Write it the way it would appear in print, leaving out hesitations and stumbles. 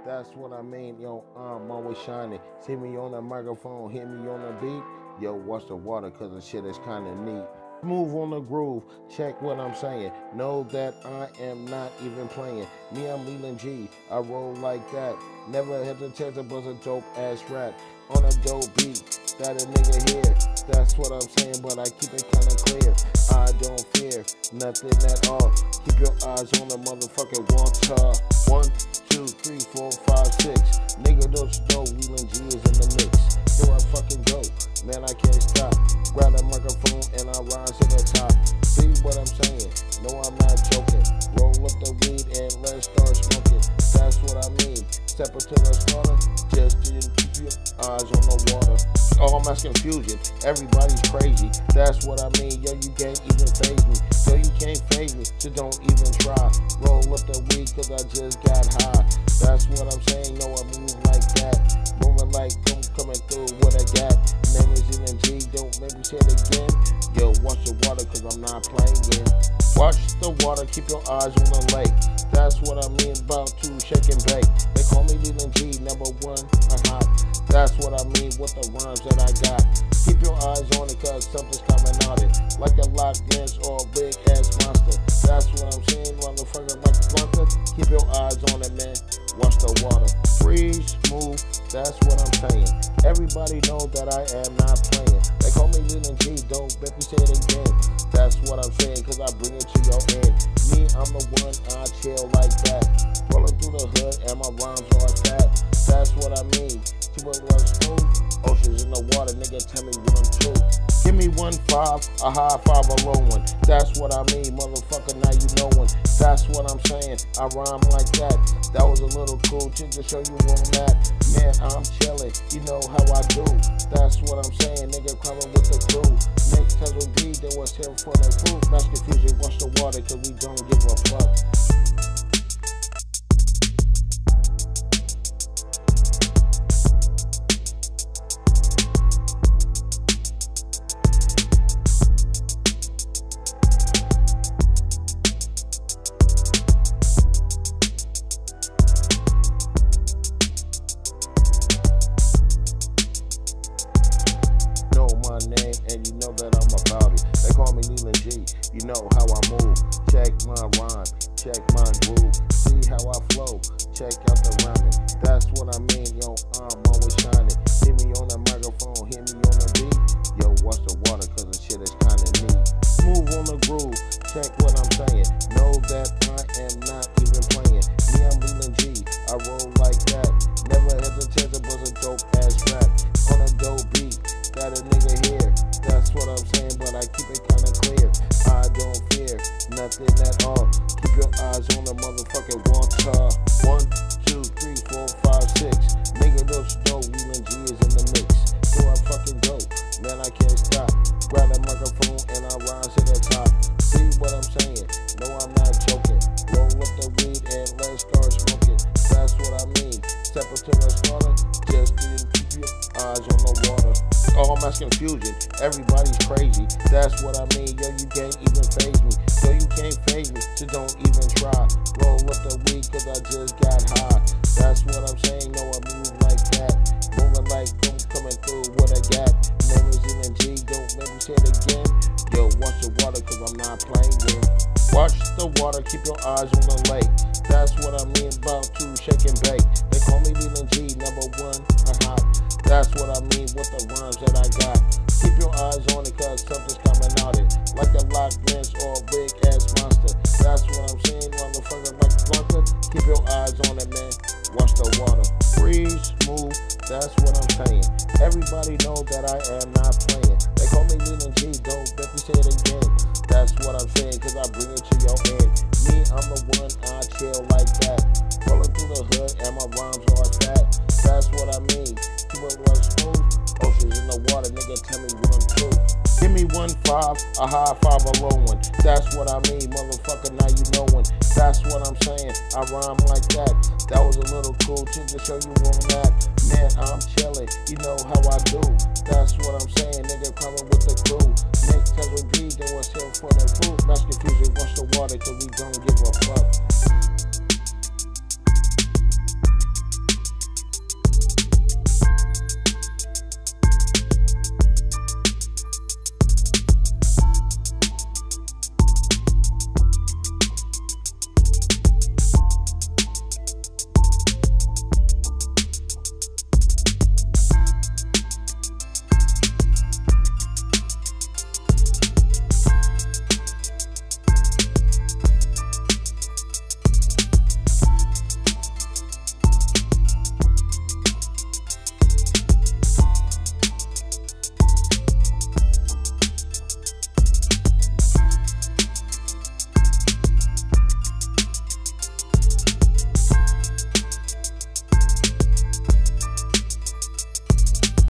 That's what I mean, yo, I'm always shining. See me on the microphone, hear me on the beat. Yo, watch the water, cause the shit is kinda neat. Move on the groove, check what I'm saying. Know that I am not even playing. Me, I'm Leland G, I roll like that. Never hesitate to buzz a dope ass rap. On a dope beat, that a nigga here. That's what I'm saying, but I keep it kinda clear. I don't fear nothing at all. Keep your eyes on the motherfucking water. 1, 2, 3, 4, 5, 6. Nigga, don't you know Leland G is in the mix? Here I fucking go, man, I can't stop. Grab the microphone and I rise to the top. See what I'm saying? No, I'm not joking. Roll up the weed and let's start smoking. That's what I mean. Step up to the slaughter, just didn't keep your eyes on the water. Oh, mass confusion, everybody's crazy. That's what I mean, yo, you can't even phase me. Yo, you can't phase me, so don't even try. Roll up the weed cause I just got high. That's what I'm saying, no, I move like that. Moving like I'm coming through with a gap. Name is Leland G, don't make me say it again. Yo, watch the water cause I'm not playing. Watch the water, keep your eyes on the lake. That's what I mean about to shake and bake. They call me Leland G, number 1, I'm hot. That's what I mean with the rhymes that I got. Keep your eyes on it cause something's coming out it. Like a Loch Ness or a big ass monster. That's what I'm saying, motherfucker, like a Blanca. Keep your eyes on it, man. Watch the water. Freeze, move, that's what I'm saying. Everybody know that I am not playing. They call me Leland G, don't let me say it again. That's what I'm saying, cause I bring it to your end. Me, I'm the one, I chill like that. Rolling through the hood and my rhymes are fat. That's what I mean. Keep it like smooth. Oceans in the water, nigga, tell me 1, 2. Give me 1, 5, a high 5, a low one. That's what I mean, motherfucker, now you know one. That's what I'm saying, I rhyme like that. That was a little cool trick to show you where I'm at. Man, I'm chillin', you know how I do. That's what I'm saying, nigga, coming with the crew. Next time we be, they was here for the food. Mass confusion, watch the water, cause we don't give a fuck. Name and you know that I'm about it. They call me Leland G, you know how I move. Check my rhyme, check my groove. See how I flow, check out the rhyming. That's what I mean, yo, I'm always shining. Hear me on the microphone, hear me on the beat. Yo, watch the water cause the shit is kinda neat. Move on the groove, check what I'm saying. Know that I am not even playing. Me, I'm Leland G, I roll like that. Never hesitate to buzz a dope ass rap. On a dope beat, got a nigga here. That's what I'm saying, but I keep it kinda clear. I don't fear nothing at all. Keep your eyes on the motherfucking water. 1, 2, 3, 4, 5, 6. Nigga, don't you know Leland G is in the mix? Here I fucking go, man, I can't stop. Grab the microphone and I rise to the top. See what I'm saying? No, I'm not joking. Roll up the weed and let's start smoking. That's what I mean. Step up to the slaughter, just didn't keep your eyes on the water. Oh, mass confusion, everybody's crazy. That's what I mean, yo, you can't even phase me. Yo, you can't phase me, so don't even try. Roll up the weed cause I just got high. That's what I'm saying, no, I move like that. Moving like I'm coming through with a gap. Name is Leland G, don't let me say it again. Yo, watch the water cause I'm not playing. Watch the water, keep your eyes on the lake. That's what I mean about to shake and bake. They call me Leland G, number 1, I'm hot. That's what I mean with the rhymes that I got. Keep your eyes on it cause something's coming out it. Like a Loch Ness or a big ass monster. That's what I'm saying, motherfucker, like Blanca. Keep your eyes on it, man. Watch the water. Freeze, move, that's what I'm saying. Everybody know that I am not playing. They call me Leland G, don't let me say it again. That's what I'm saying cause I bring it to your end. Me, I'm the one, I chill like that. Rolling through the hood and my rhymes are fat. That's what I mean. Keep it like smooth. Oceans in the water, nigga, tell me 1, 2. Give me 1, 5, a high 5, a low one. That's what I mean, motherfucker, now you know one. That's what I'm saying, I rhyme like that. That was a little cool trick to show you where I'm at. Man, I'm chillin', you know how I do. That's what I'm saying, nigga, coming with the